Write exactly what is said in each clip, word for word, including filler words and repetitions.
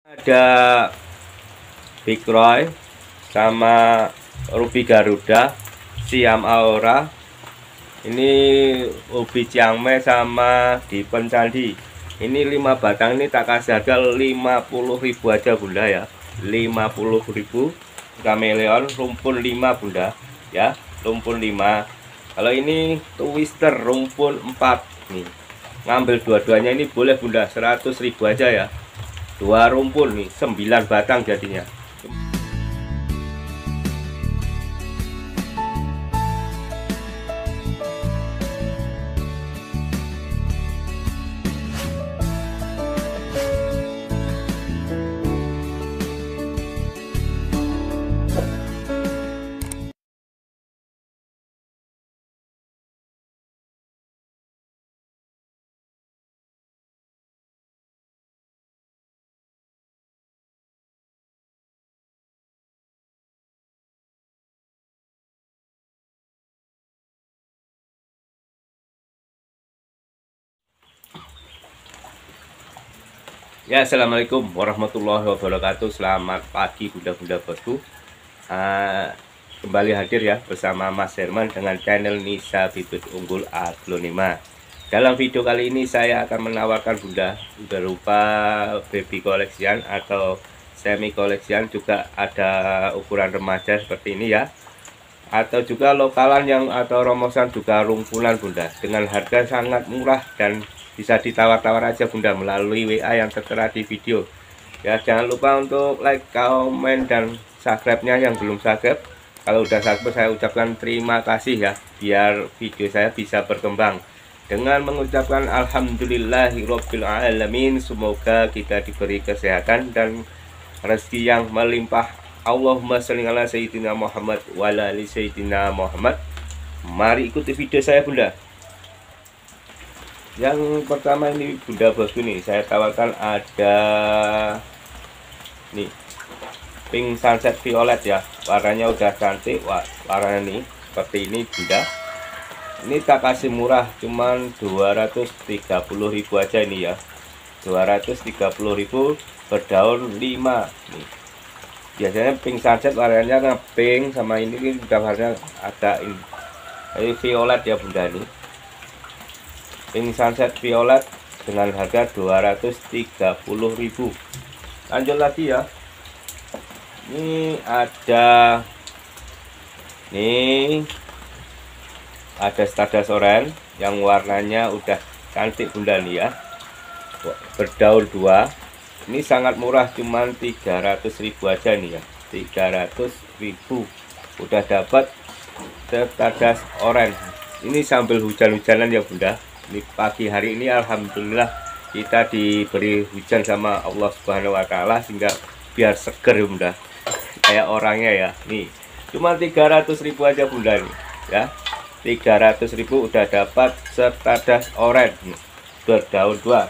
Ada Big Roy sama Ruby Garuda, Siam Aura. Ini ubi Ciangmai sama di Pencandi. Ini lima batang, ini tak kasih harga lima puluh ribu aja bunda ya. lima puluh ribu. Kameleon rumpun lima bunda ya, rumpun lima. Kalau ini twister rumpun empat nih. Ngambil dua-duanya ini boleh bunda, seratus ribu aja ya. Dua rumpun nih, sembilan batang jadinya. Ya, assalamualaikum warahmatullahi wabarakatuh. Selamat pagi bunda-bunda bosku. uh, Kembali hadir ya bersama Mas Herman dengan channel Nisa Bibit Unggul Aglonema. Dalam video kali ini saya akan menawarkan bunda berupa baby collection atau semi collection, juga ada ukuran remaja seperti ini ya, atau juga lokalan yang atau romosan juga rumpunan bunda, dengan harga sangat murah dan bisa ditawar-tawar aja bunda melalui W A yang tertera di video ya. Jangan lupa untuk like, komen, dan subscribe-nya yang belum subscribe. Kalau udah subscribe saya ucapkan terima kasih ya, biar video saya bisa berkembang dengan mengucapkan alhamdulillahirabbil alamin. Semoga kita diberi kesehatan dan rezeki yang melimpah. Allahumma sholli ala sayyidina Muhammad wa ala ali sayyidina Muhammad. Mari ikuti video saya bunda. Yang pertama ini bunda bosku nih, saya tawarkan ada nih pink sunset violet ya, warnanya udah cantik. Wah, warnanya nih seperti ini bunda. Ini tak kasih murah, cuman dua ratus tiga puluh ribu aja ini ya, dua ratus tiga puluh ribu, berdaun lima nih. Biasanya pink sunset warnanya kan pink, sama ini udah warnanya ada ini, ini violet ya bunda nih. Pink sunset violet dengan harga dua ratus tiga puluh ribu. Lanjut lagi ya. Ini ada nih ada Stardust Orange yang warnanya udah cantik bunda nih ya. Berdaun dua. Ini sangat murah, cuman tiga ratus ribu aja nih ya. tiga ratus ribu udah dapat Stardust Orange. Ini sambil hujan-hujanan ya bunda. Ini pagi hari ini alhamdulillah kita diberi hujan sama Allah Subhanahu wa taala, sehingga biar seger bunda kayak orangnya ya. Nih cuma tiga ratus ribu aja bunda nih ya. tiga ratus ribu udah dapat Stardust Orange nih, berdaun dua.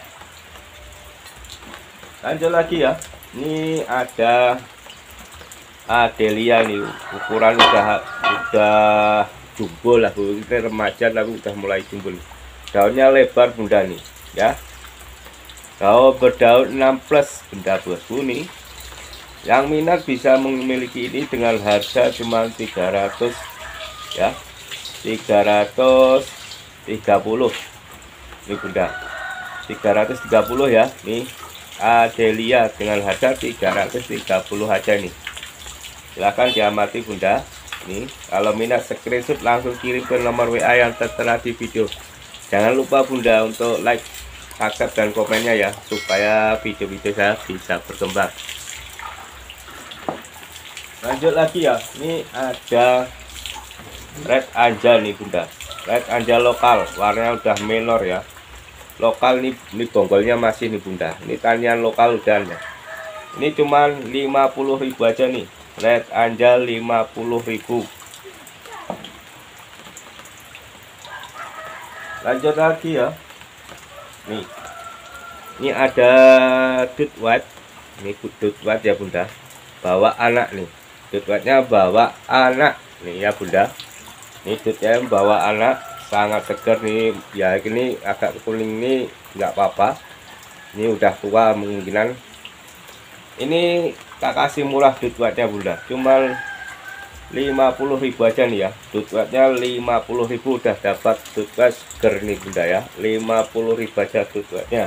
Lanjut lagi ya. Ini ada Adelia nih, ukuran udah udah jumbo lah bu. Ini remaja tapi udah mulai jumbo nih. Daunnya lebar bunda nih ya. Daun berdaun enam plus bunda bosku nih. Yang minat bisa memiliki ini dengan harga cuma tiga ratus ya, tiga ratus tiga puluh ini bunda, tiga ratus tiga puluh ya. Nih Adelia dengan harga tiga ratus tiga puluh aja nih. Silahkan diamati bunda. Nih kalau minat screenshot langsung kirim ke nomor W A yang tertera di video. Jangan lupa bunda untuk like, subscribe, dan komennya ya, supaya video-video saya bisa berkembang. Lanjut lagi ya. Ini ada Red Angel nih bunda. Red Angel lokal, warnanya udah menor ya. Lokal nih, ini bonggolnya masih nih bunda. Ini tanian lokal udah ya. Ini cuman lima puluh ribu aja nih. Red Angel lima puluh ribu. Lanjut lagi ya. Nih ini ada Dut White. Ini Dut White ya bunda, bawa anak nih. Dut White-nya bawa anak nih ya bunda. Ini dutnya bawa anak, sangat segar nih ya. Ini agak kuning nih nggak apa-apa, ini udah tua kemungkinan. Ini tak kasih murah duitnya bunda, cuma lima puluh ribu aja nih ya. Duitnya lima puluh ribu udah dapat duit seger nih bunda ya. lima puluh ribu aja duitnya.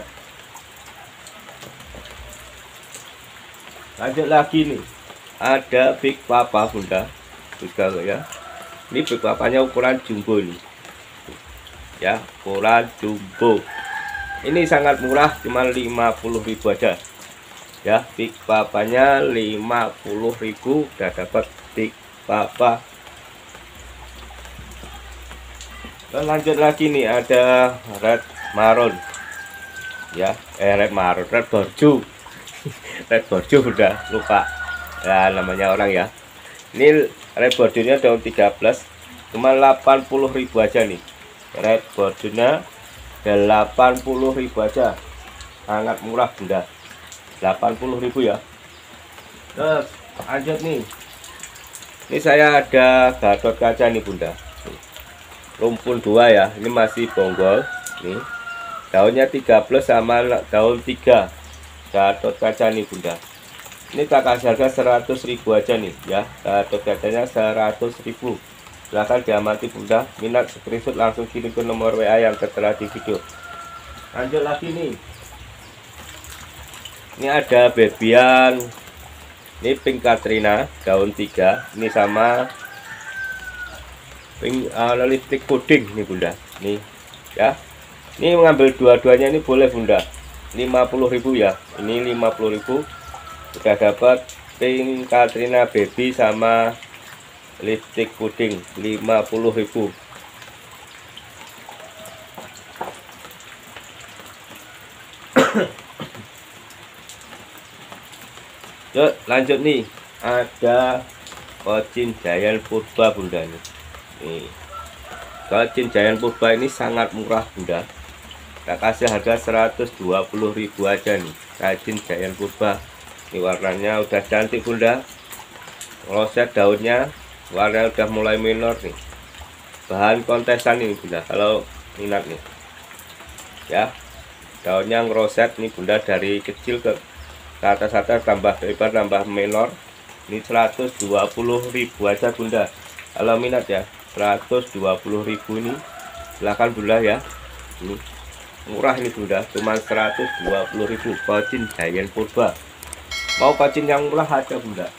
Lanjut lagi nih, ada Big Papa bunda juga ya. Ini Big Papanya ukuran jumbo nih ya, ukuran jumbo. Ini sangat murah, cuma lima puluh ribu aja ya. Big Papanya lima puluh ribu udah dapat Big Papa. Dan lanjut lagi nih, ada red marron ya, eh red marron, red borju. Red borju udah lupa ya namanya orang ya. Ini red borjunya daun tiga belas, cuma delapan puluh ribu aja nih. Red borjunya delapan puluh ribu aja, sangat murah bunda, delapan puluh ribu ya. Terus lanjut nih, ini saya ada Gatot Kaca nih bunda, rumpun dua ya. Ini masih bonggol nih, daunnya tiga belas sama daun tiga. Gatot Kaca nih bunda, ini tak kasih harga seratus ribu aja nih ya. Gatot Kacanya seratus ribu. Silahkan diamati bunda, minat screenshot langsung kirim ke nomor W A yang tertera di video. Lanjut lagi nih, ini ada bebian, ini pink Katrina daun tiga, ini sama pink uh, lipstick puding nih bunda nih ya. Ini mengambil dua-duanya ini boleh bunda, lima puluh ribu ya. Ini lima puluh ribu udah dapat pink Katrina baby sama lipstick puding, lima puluh ribu. Yuk lanjut nih, ada Kocin Giant Purba bunda nih. Nih, Kocin Giant Purba ini sangat murah bunda, tak kasih harga seratus dua puluh ribu aja nih. Kocin Giant Purba ini warnanya udah cantik bunda, roset daunnya warna udah mulai minor nih. Bahan kontesan ini bunda kalau minat nih ya. Daunnya ngeroset nih bunda, dari kecil ke ke atas atas tambah lebar tambah minor. Ini seratus dua puluh ribu aja bunda kalau minat ya, seratus dua puluh ribu ini silahkan bunda ya. Ini murah ini bunda, cuma seratus dua puluh ribu. Kocin Giant Purba, mau kocin yang murah aja bunda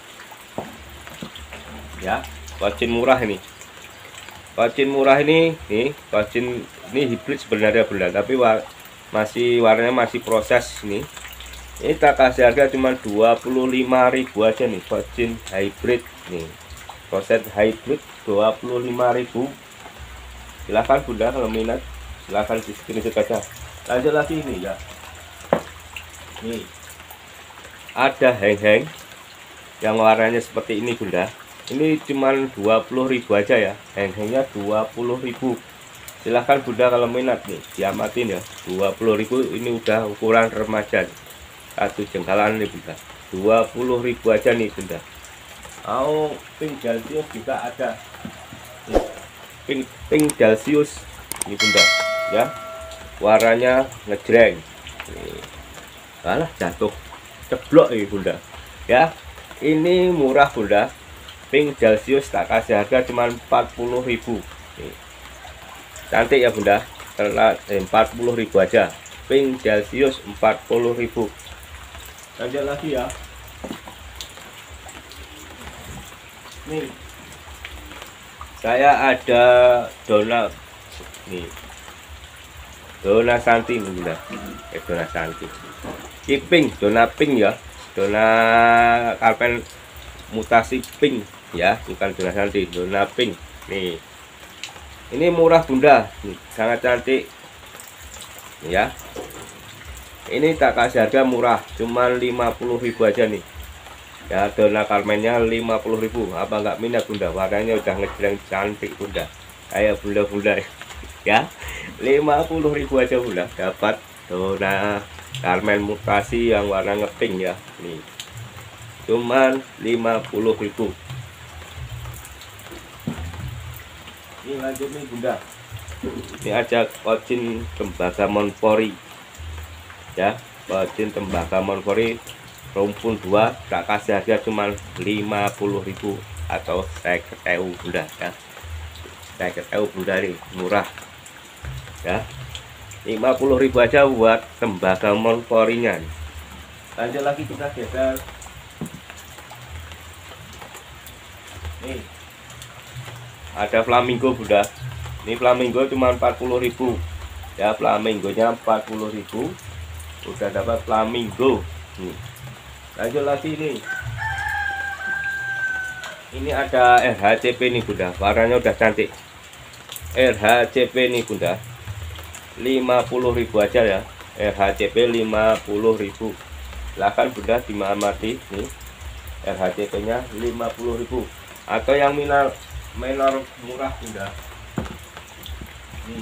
ya. Kocin murah ini, kocin murah ini nih, kocin ini hibrid sebenarnya bunda, tapi war masih warnanya masih proses nih. Ini tak kasih harga cuma dua puluh lima ribu aja nih. Kocin hybrid nih, proses hybrid dua puluh lima ribu. Silahkan bunda kalau minat, silahkan di screenshot aja. Lanjut lagi ini ya, nih ada heng-heng yang warnanya seperti ini bunda. Ini cuma dua puluh ribu aja ya, heng-hengnya dua puluh ribu. Silahkan bunda kalau minat nih, diamatin ya. Dua puluh ribu ini udah ukuran remaja nih. Satu jengkalan nih bunda, dua puluh ribu aja nih bunda. Mau pink Delsius juga ada nih. Pink, pink Delsius ini bunda ya, warnanya ngejreng nih. Alah jatuh ceblok ini bunda ya. Ini murah bunda, pink Delsius tak kasih harga cuma empat puluh ribu nih. Cantik ya bunda, eh, empat puluh ribu aja. Pink Delsius empat puluh ribu. Lanjut lagi ya, nih saya ada dona nih, dona santi bunda, eh dona santi pink, dona pink ya, dona karpen mutasi pink ya, bukan dona santi, dona pink nih. Ini murah bunda nih, sangat cantik ya. Ini tak kasih harga murah, cuma lima puluh ribu aja nih ya. Dona karmennya lima puluh ribu. Apa nggak minat bunda? Warnanya udah ngejreng cantik bunda, kayak bunda-bunda ya. Lima puluh ribu aja bunda dapat dona karmen mutasi yang warna ngepink ya nih, cuman lima puluh ribu. Ini lanjut nih bunda, ini aja Kocin Tembaga Monpori ya. Kocin Tembaga Monpori rumpun dua tak kasih harga cuma lima puluh ribu atau saya ketemu bunda ya, saya ketemu bunda nih murah ya, lima puluh ribu aja buat tembaga monporinya. Lanjut lagi kita geser nih, ada flamingo bunda, ini flamingo cuma empat puluh ribu ya, flamingonya empat puluh ribu udah dapat flamingo nih. Lanjut lagi nih, ini ada R H C P nih bunda, warnanya udah cantik, R H C P nih bunda, lima puluh ribu aja ya, R H C P lima puluh ribu. Silahkan bunda diamati nih, R H C P nya lima puluh ribu. Atau yang minor minor murah bunda nih,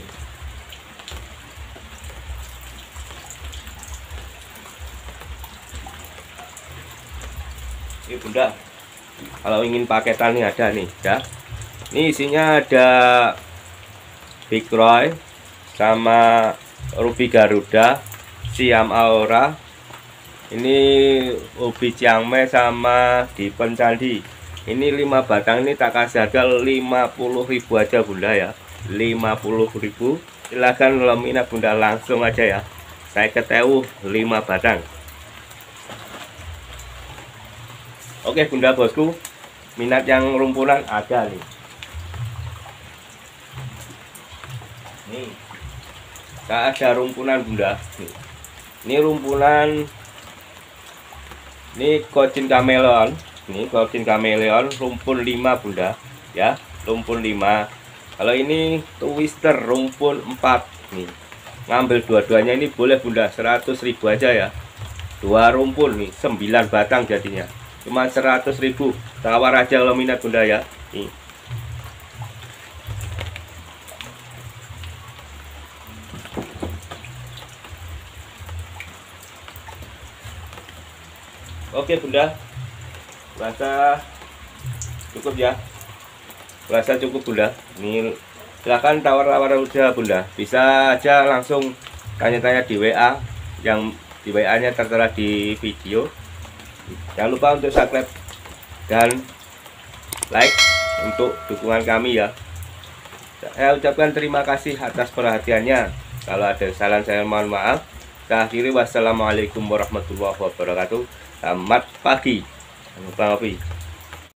ini bunda kalau ingin paketan nih ada nih ya, ini isinya ada Big Roy sama Ruby Garuda, Siam Aura, ini ubi Ciangmai sama Dipen Candi. Ini lima batang ini tak kasih harga lima puluh ribu aja bunda ya, lima puluh ribu. Silahkan kalau minat bunda langsung aja ya, saya ketemu lima batang. Oke bunda bosku, minat yang rumpunan ada nih, nih tak ada rumpunan bunda nih. Ini rumpunan, ini Cochin Chameleon, ini Cochin Chameleon rumpun lima bunda ya, rumpun lima. Kalau ini Twister rumpun empat nih, ngambil dua-duanya ini boleh bunda, seratus ribu aja ya, dua rumpun nih, sembilan batang jadinya cuma seratus ribu, tawar aja kalau minat bunda ya nih. Oke bunda, rasa cukup ya, rasa cukup bunda. Ini silahkan tawar-tawar udah bunda, bisa aja langsung tanya-tanya di W A, yang di W A nya tertera di video. Jangan lupa untuk subscribe dan like untuk dukungan kami ya. Saya ucapkan terima kasih atas perhatiannya. Kalau ada salah saya mohon maaf. Saya akhiri, wassalamualaikum warahmatullahi wabarakatuh. Selamat pagi. Jangan lupa ngopi.